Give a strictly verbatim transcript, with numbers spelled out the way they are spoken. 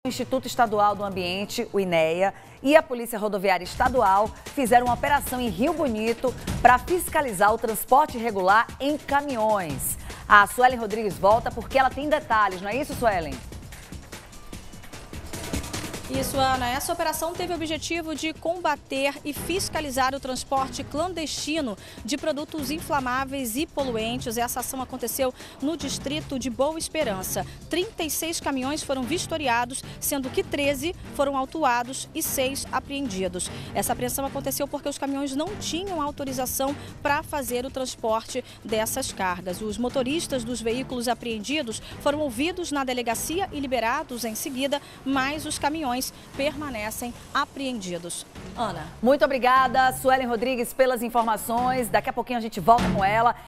O Instituto Estadual do Ambiente, o INEA, e a Polícia Rodoviária Estadual fizeram uma operação em Rio Bonito para fiscalizar o transporte irregular em caminhões. A Suelen Rodrigues volta porque ela tem detalhes, não é isso, Suelen? Isso, Ana. Essa operação teve o objetivo de combater e fiscalizar o transporte clandestino de produtos inflamáveis e poluentes. Essa ação aconteceu no distrito de Boa Esperança. trinta e seis caminhões foram vistoriados, sendo que treze foram autuados e seis apreendidos. Essa apreensão aconteceu porque os caminhões não tinham autorização para fazer o transporte dessas cargas. Os motoristas dos veículos apreendidos foram ouvidos na delegacia e liberados em seguida, mas os caminhões permanecem apreendidos. Ana. Muito obrigada, Suelen Rodrigues, pelas informações. Daqui a pouquinho a gente volta com ela.